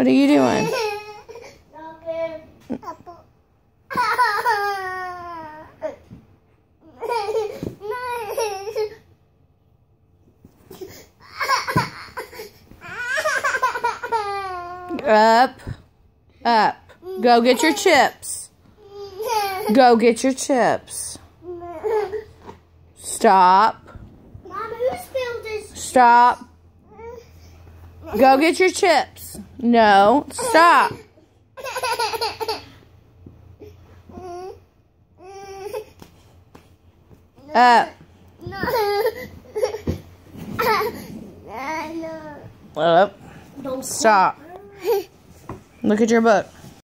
are you doing? Up. Up. Go get your chips. Go get your chips. Stop. Mom, who spilled this? Stop. Go get your chips. No. Stop. Up. Up. Stop. Look at your book.